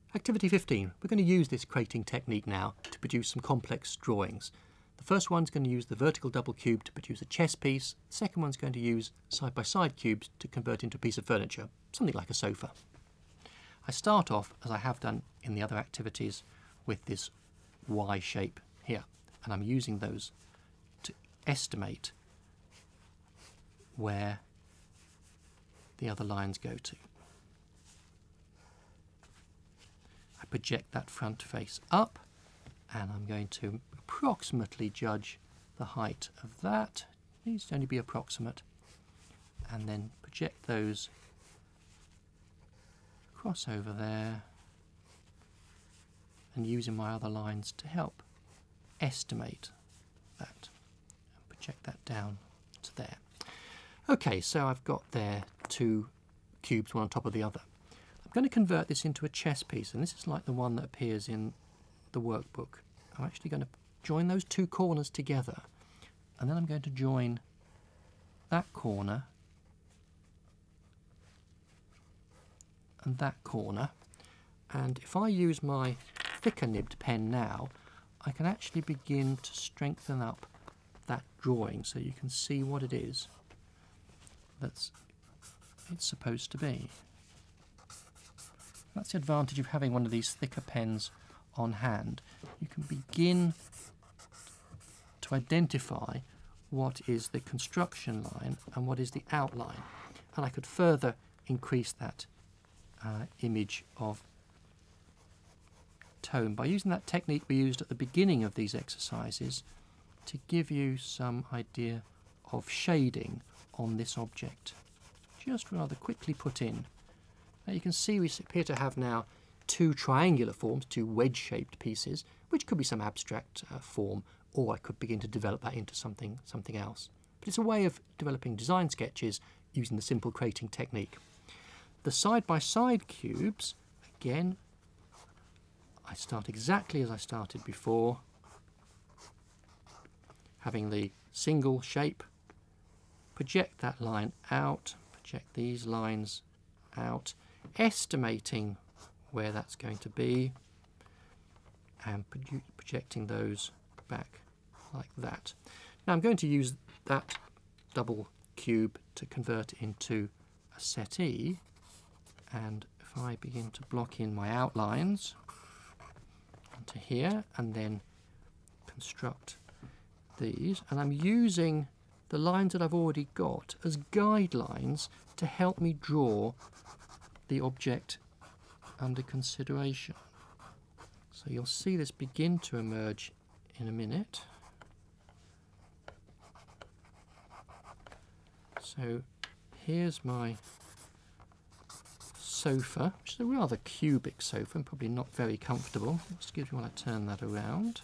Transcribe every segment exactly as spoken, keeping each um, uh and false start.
Activity fifteen. We're going to use this crating technique now to produce some complex drawings. The first one's going to use the vertical double cube to produce a chess piece. The second one's going to use side-by-side cubes to convert into a piece of furniture, something like a sofa. I start off, as I have done in the other activities, with this Y shape here, and I'm using those to estimate where the other lines go to. I project that front face up, and I'm going to approximately judge the height of that. It needs to only be approximate, and then project those across over there, and using my other lines to help estimate that, and project that down to there. Okay, so I've got there two cubes, one on top of the other. I'm going to convert this into a chess piece, and this is like the one that appears in the workbook. I'm actually going to join those two corners together, and then I'm going to join that corner and that corner, and if I use my thicker nibbed pen now, I can actually begin to strengthen up that drawing so you can see what it is that's it's supposed to be. That's the advantage of having one of these thicker pens on hand. You can begin to identify what is the construction line and what is the outline, and I could further increase that uh, image of tone by using that technique we used at the beginning of these exercises to give you some idea of shading on this object. Just rather quickly put in. Now you can see we appear to have now two triangular forms, two wedge-shaped pieces, which could be some abstract uh, form, or I could begin to develop that into something, something else. But it's a way of developing design sketches using the simple crating technique. The side-by-side cubes, again, I start exactly as I started before, having the single shape, project that line out, project these lines out, estimating where that's going to be, and projecting those back like that. Now I'm going to use that double cube to convert it into a settee, and if I begin to block in my outlines onto here and then construct these, and I'm using the lines that I've already got as guidelines to help me draw the object under consideration. So you'll see this begin to emerge in a minute. So here's my sofa, which is a rather cubic sofa and probably not very comfortable. Excuse me while I turn that around.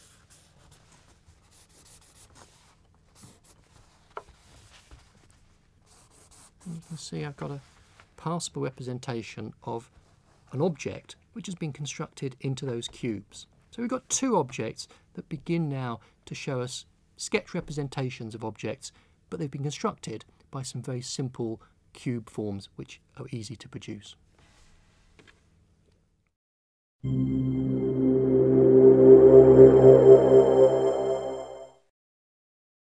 And you can see I've got a passable representation of an object which has been constructed into those cubes. So we've got two objects that begin now to show us sketch representations of objects, but they've been constructed by some very simple cube forms which are easy to produce.